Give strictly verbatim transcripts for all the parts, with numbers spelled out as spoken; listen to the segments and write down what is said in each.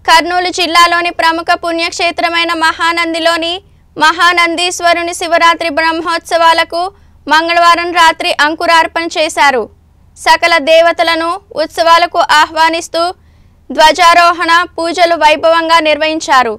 కర్నూలు జిల్లాలోని ప్రముఖ పుణ్యక్షేత్రమైన మహానందిలోని మహానందీశ్వరుని శివరాత్రి బ్రహ్మోత్సవాలకు మంగళవారం రాత్రి అంకురార్పణ చేశారు. సకల దేవతలను ఉత్సవాలకు ఆహ్వానిస్తూ ధ్వజారోహణ పూజలు వైభవంగా నిర్వహించారు.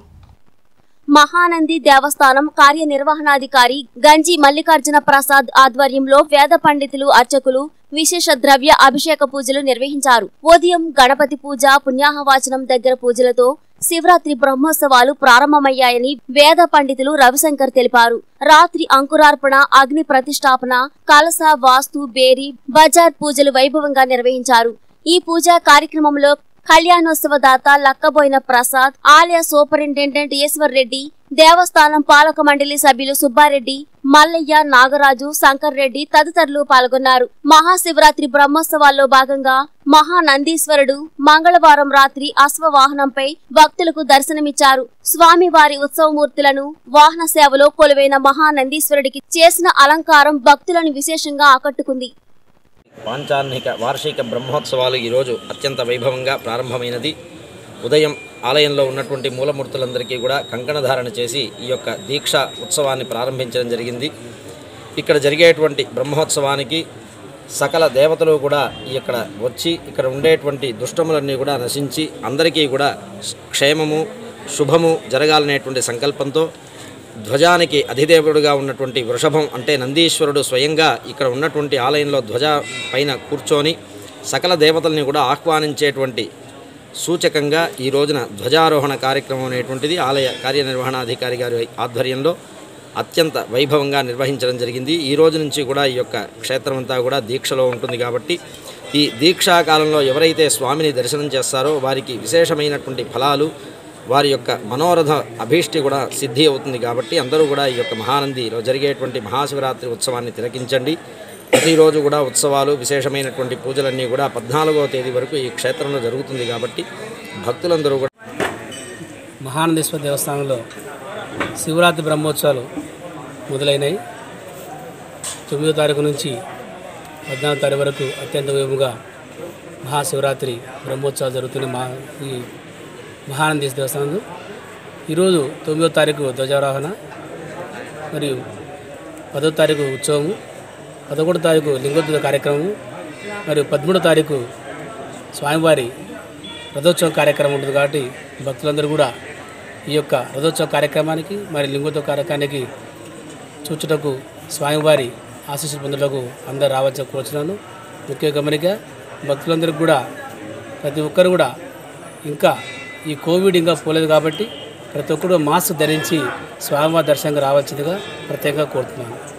మహానంది దేవస్థానం కార్యనిర్వహణాధికారి గంజి మల్లికార్జున ప్రసాద్ ఆధ్వర్యంలో వేద పండితులు అర్చకులు విశేష ద్రవ్య అభిషేక పూజలు నిర్వహించారు. ఉదయం గణపతి పూజ పుణ్యాహవాచనం దగ్గర పూజలతో శివరాత్రి బ్రహ్మోత్సవాలు ప్రారంభమయ్యాయని వేద పండితులు రవిశంకర్ తెలిపారు. రాత్రి అంకురార్పణ, అగ్ని ప్రతిష్టాపన, కలస, వాస్తు, బేరి, బజార్ పూజలు వైభవంగా నిర్వహించారు. ఈ పూజా కార్యక్రమంలో కళ్యాణోత్సవ దాత లక్కబోయిన ప్రసాద్, ఆలయ సూపరింటెండెంట్ ఈశ్వర్ రెడ్డి, దేవస్థానం పాలక మండలి సభ్యులు సుబ్బారెడ్డి, మల్లయ్య, నాగరాజు, శంకర్ రెడ్డి తదితరులు పాల్గొన్నారు. మహాశివరాత్రి బ్రహ్మోత్సవాల్లో భాగంగా మహానందీశ్వరుడు మంగళవారం రాత్రి అశ్వవాహనంపై భక్తులకు దర్శనమిచ్చారు. స్వామివారి ఉత్సవమూర్తులను వాహన సేవలో కొలువైన మహానందీశ్వరుడికి చేసిన అలంకారం భక్తులను విశేషంగా ఆకట్టుకుంది. పాంచాన్నిక వార్షిక బ్రహ్మోత్సవాలు ఈరోజు అత్యంత వైభవంగా ప్రారంభమైనది. ఉదయం ఆలయంలో ఉన్నటువంటి మూలమూర్తులందరికీ కూడా కంకణధారణ చేసి ఈ యొక్క దీక్ష ఉత్సవాన్ని ప్రారంభించడం జరిగింది. ఇక్కడ జరిగేటువంటి బ్రహ్మోత్సవానికి సకల దేవతలు కూడా ఇక్కడ వచ్చి ఇక్కడ ఉండేటువంటి దుష్టములన్నీ కూడా నశించి అందరికీ కూడా క్షేమము శుభము జరగాలనేటువంటి సంకల్పంతో ధ్వజానికి అధిదేవుడుగా ఉన్నటువంటి వృషభం అంటే నందీశ్వరుడు స్వయంగా ఇక్కడ ఉన్నటువంటి ఆలయంలో ధ్వజ పైన కూర్చొని సకల దేవతల్ని కూడా ఆహ్వానించేటువంటి సూచకంగా ఈ రోజున ధ్వజారోహణ కార్యక్రమం అనేటువంటిది ఆలయ కార్యనిర్వహణాధికారి గారి ఆధ్వర్యంలో అత్యంత వైభవంగా నిర్వహించడం జరిగింది. ఈ రోజు నుంచి కూడా ఈ యొక్క క్షేత్రం అంతా కూడా దీక్షలో ఉంటుంది కాబట్టి ఈ దీక్షా కాలంలో ఎవరైతే స్వామిని దర్శనం చేస్తారో వారికి విశేషమైనటువంటి ఫలాలు వారి యొక్క మనోరథ అభీష్టి కూడా సిద్ధి అవుతుంది. కాబట్టి అందరూ కూడా ఈ యొక్క మహానందిలో జరిగేటువంటి మహాశివరాత్రి ఉత్సవాన్ని తిలకించండి. ప్రతిరోజు కూడా ఉత్సవాలు విశేషమైనటువంటి పూజలన్నీ కూడా పద్నాలుగవ తేదీ వరకు ఈ క్షేత్రంలో జరుగుతుంది. కాబట్టి భక్తులందరూ కూడా మహానందీశ్వర దేవస్థానంలో శివరాత్రి బ్రహ్మోత్సవాలు మొదలైనవి. తొమ్మిదో తారీఖు నుంచి పద్నాలుగో తారీఖు వరకు అత్యంత వైభవంగా మహాశివరాత్రి బ్రహ్మోత్సవాలు జరుగుతున్న మా ఈ మహానందీశ్వర దేవస్థానంలో ఈరోజు తొమ్మిదో తారీఖు ధ్వజారోహణ మరియు పదో తారీఖు ఉత్సవము, పదకొండో తారీఖు లింగోద్భవ కార్యక్రమము మరియు పదమూడో తారీఖు స్వామివారి రథోత్సవ కార్యక్రమం ఉంటుంది. కాబట్టి భక్తులందరూ కూడా ఈ యొక్క రథోత్సవ కార్యక్రమానికి మరి లింగోద్భవ కార్యక్రమానికి చూచుటకు స్వామివారి ఆశీస్సులు పొందుటకు అందరూ రావాల్సి కోరుచున్నాను. ముఖ్య గమనిక భక్తులందరికీ కూడా ప్రతి ఒక్కరు కూడా ఇంకా ఈ కోవిడ్ ఇంకా పోలేదు కాబట్టి ప్రతి ఒక్కరు మాస్క్ ధరించి స్వామివారి దర్శనంగా రావాల్సిందిగా ప్రత్యేకంగా కోరుతున్నాను.